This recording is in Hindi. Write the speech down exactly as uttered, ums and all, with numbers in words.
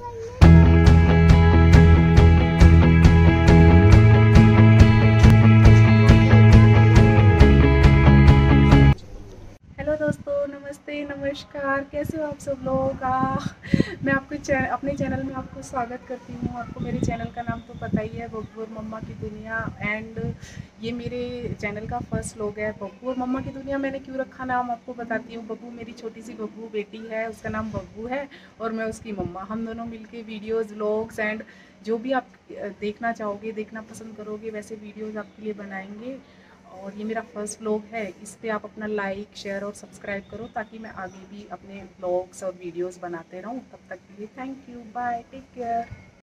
हेलो दोस्तों, नमस्ते, नमस्कार। कैसे हो आप सब लोग? आ, मैं आपको चैन, अपने चैनल में आपको स्वागत करती हूँ। आपको मेरे चैनल का नाम तो पता ही है, बब्बू और मम्मा की दुनिया। एंड ये मेरे चैनल का फर्स्ट व्लॉग है। बब्बू और मम्मा की दुनिया मैंने क्यों रखा नाम आपको बताती हूँ। बब्बू मेरी छोटी सी बब्बू बेटी है, उसका नाम बब्बू है, और मैं उसकी मम्मा। हम दोनों मिलके वीडियोज़, व्लॉग्स एंड जो भी आप देखना चाहोगे, देखना पसंद करोगे, वैसे वीडियोज़ आपके लिए बनाएंगे। और ये मेरा फर्स्ट व्लॉग है, इस पे आप अपना लाइक, शेयर और सब्सक्राइब करो, ताकि मैं आगे भी अपने व्लॉग्स और वीडियोस बनाते रहूँ। तब तक के लिए thank you, bye, take care.